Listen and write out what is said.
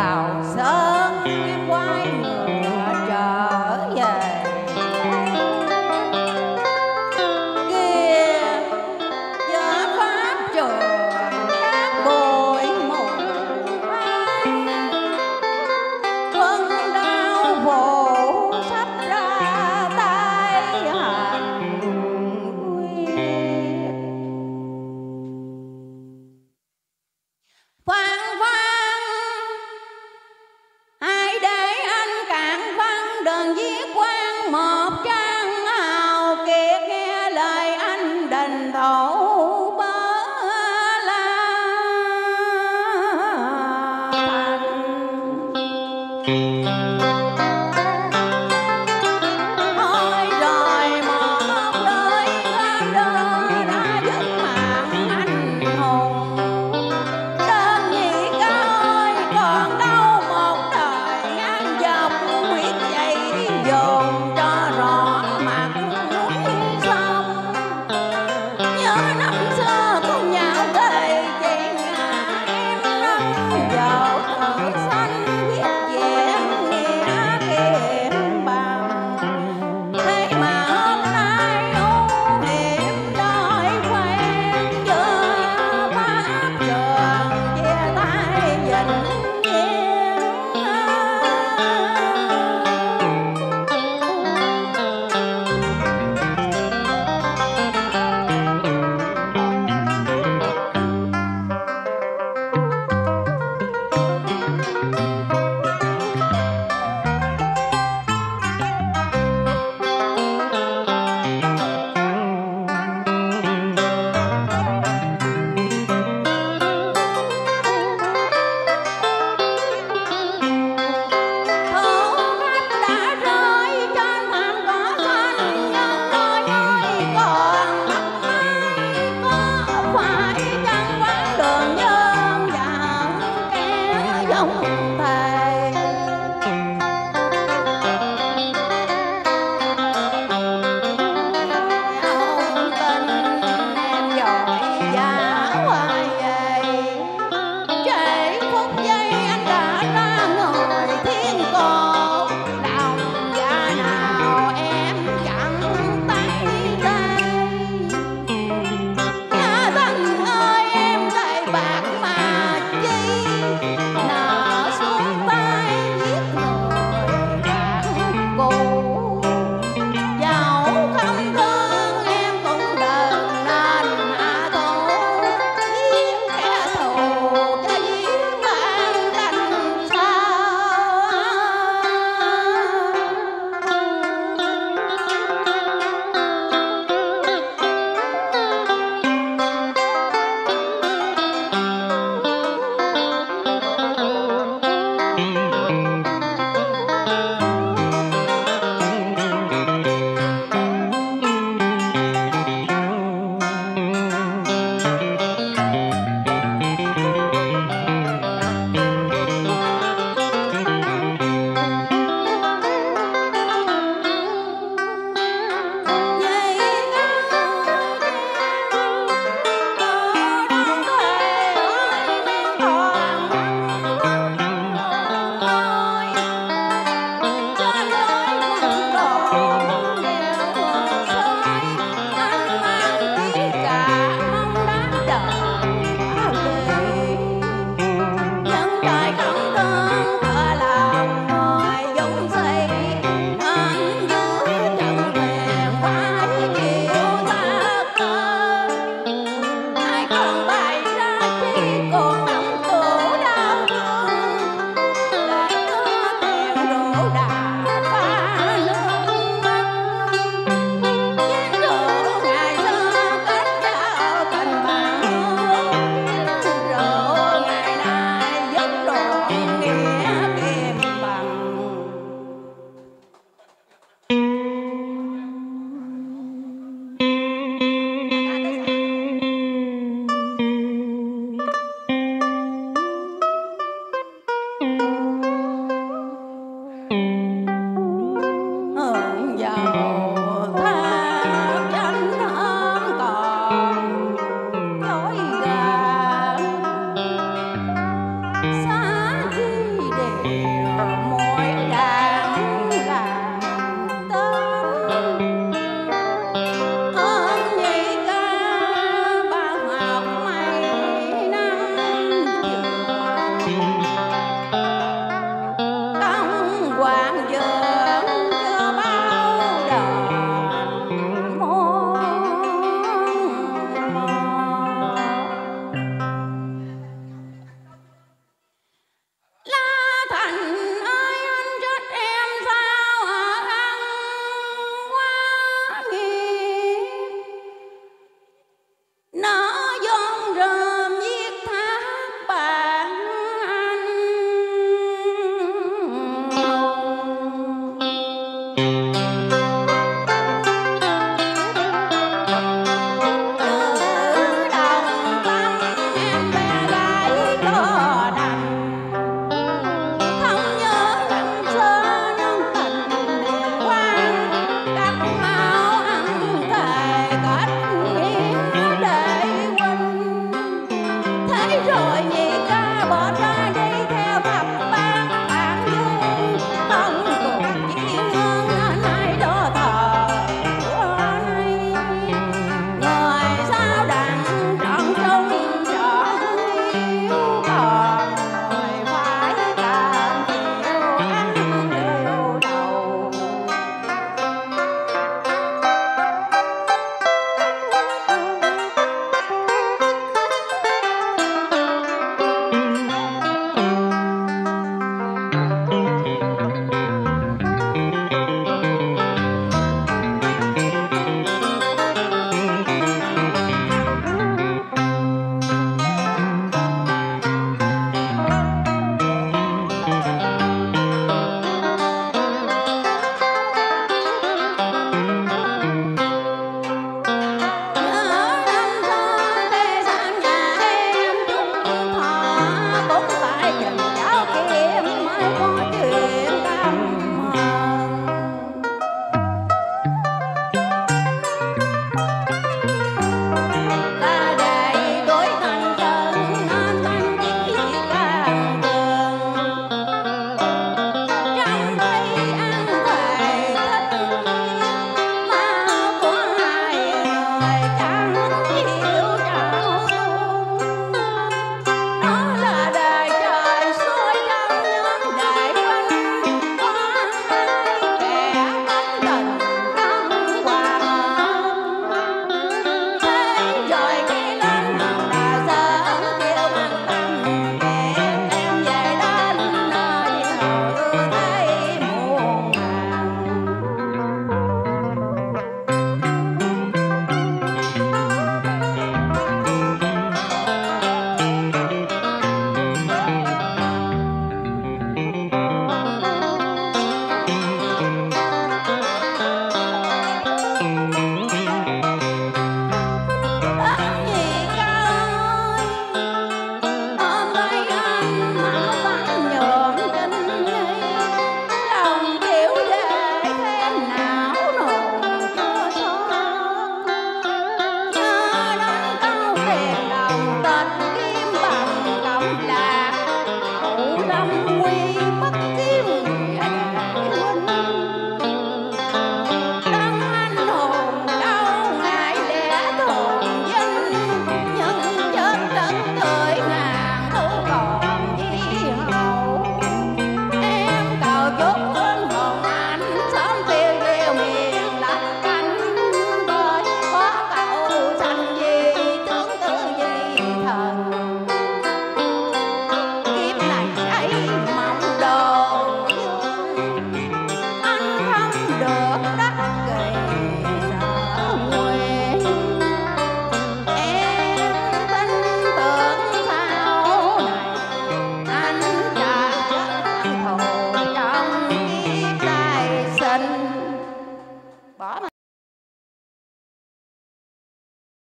vào sơn quay ngựa trở về. Kia vợ pháp trường các bụi mù quân đau phủ sắp ra tay hành quyết. Phan Phan ai để anh cạn văn đừng viết quan một trang hào kiệt, nghe lời anh đình thổ bớ la thành. Thôi rồi một đời đơn đã giúp mạng anh hùng. Đơn vị coi còn đâu một đời ngang dọc quyết chạy dồn cho rõ mặt núi sông. Nhớ năm xưa con nhạo về chuyện em nâng vào tự sanh viết chuyện nghĩa kiệm bằng. Thế mà hôm nay ưu hiểm đôi quen chưa pháp trường chia tay vĩnh viễn. Thổ phách đã rơi trên thảm cỏ xanh, nhưng đôi môi còn mấp máy. Có phải chăng quãng đường nhân và kẻ dòng thề